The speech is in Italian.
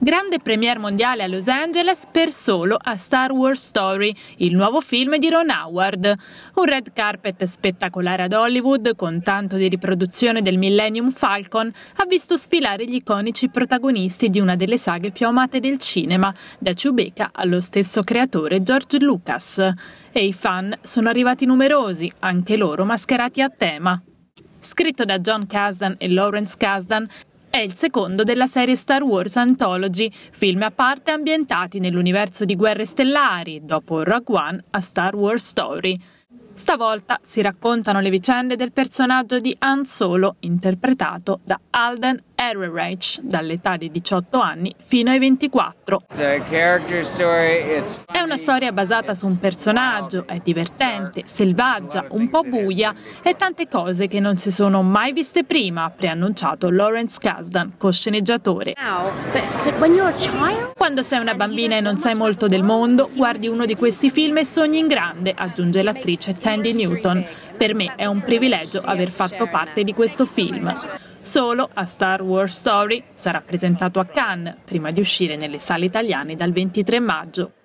Grande premiere mondiale a Los Angeles per Solo a Star Wars Story, il nuovo film di Ron Howard. Un red carpet spettacolare ad Hollywood, con tanto di riproduzione del Millennium Falcon, ha visto sfilare gli iconici protagonisti di una delle saghe più amate del cinema, da Chewbacca allo stesso creatore George Lucas. E i fan sono arrivati numerosi, anche loro mascherati a tema. Scritto da Jon Kasdan e Lawrence Kasdan, è il secondo della serie Star Wars Anthology, film a parte ambientati nell'universo di Guerre Stellari, dopo Rogue One a Star Wars Story. Stavolta si raccontano le vicende del personaggio di Han Solo, interpretato da Alden Ehrenreich, dall'età di 18 anni fino ai 24. È una storia basata su un personaggio, è divertente, selvaggia, un po' buia e tante cose che non si sono mai viste prima, ha preannunciato Lawrence Kasdan, co-sceneggiatore. Quando sei una bambina e non sai molto del mondo, guardi uno di questi film e sogni in grande, aggiunge l'attrice Thandie Newton. Per me è un privilegio aver fatto parte di questo film. Solo a Star Wars Story sarà presentato a Cannes, prima di uscire nelle sale italiane dal 23 maggio.